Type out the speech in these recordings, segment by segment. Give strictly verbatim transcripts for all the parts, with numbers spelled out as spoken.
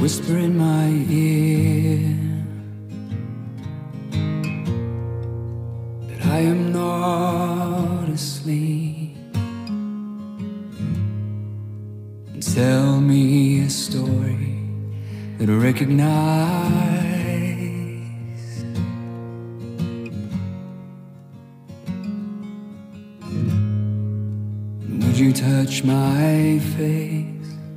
whisper in my ear that I am not asleep, and tell me a story that I recognize. And would you touch my face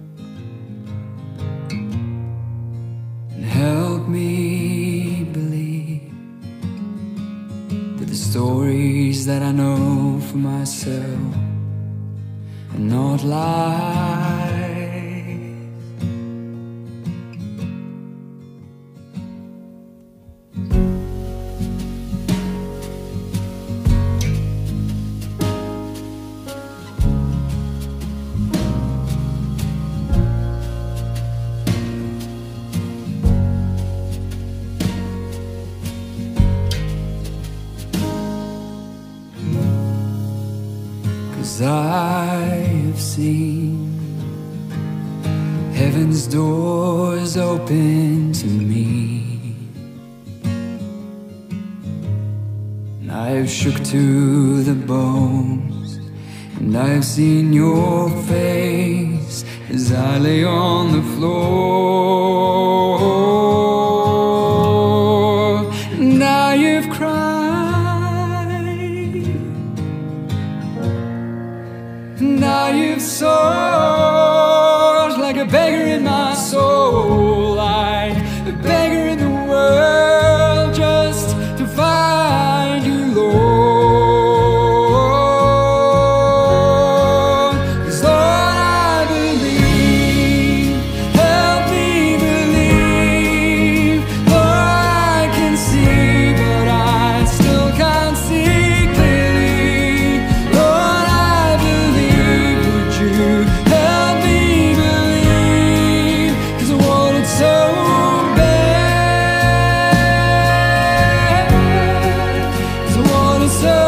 and help me believe that the stories that I know for myself are not lies? 'Cause I have seen heaven's doors open to me, and I have shook to the bones, and I have seen your face as I lay on the floor, and I have cried, and I have soared like a beggar in my soul, like a beggar in the world, just to find you, Lord. 'Cause Lord, I believe, help me believe. Lord, I can see, but I still can't see clearly. Lord, I believe, would you help me believe? 'Cause I want it so bad, 'cause I want it so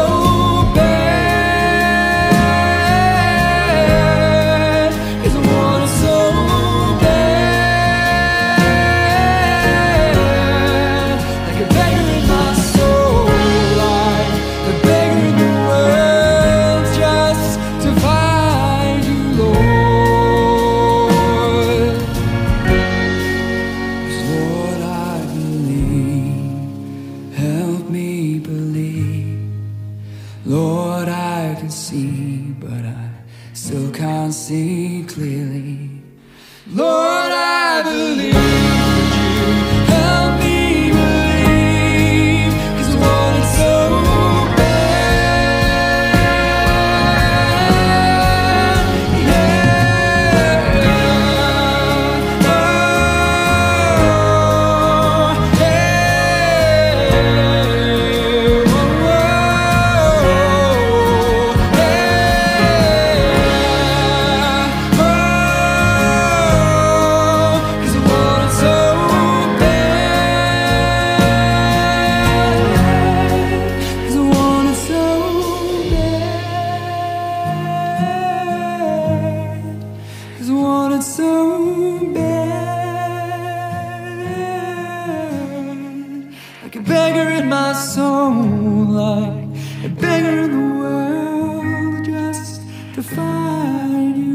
bad, 'cause I want it so bad, like a beggar in my soul, like a beggar in the world, just to find you, Lord. 'Cause Lord, I believe, help me believe. Lord, I can see, but I still can't see clearly. Lord, I believe, would you help me believe? 'Cause I want it so bad, yeah. Oh, yeah. Oh, yeah. 'Cause I want it so bad, 'cause I want it so bad, 'cause I want it so bad, like a beggar in my soul, like a beggar in the world, just to find you.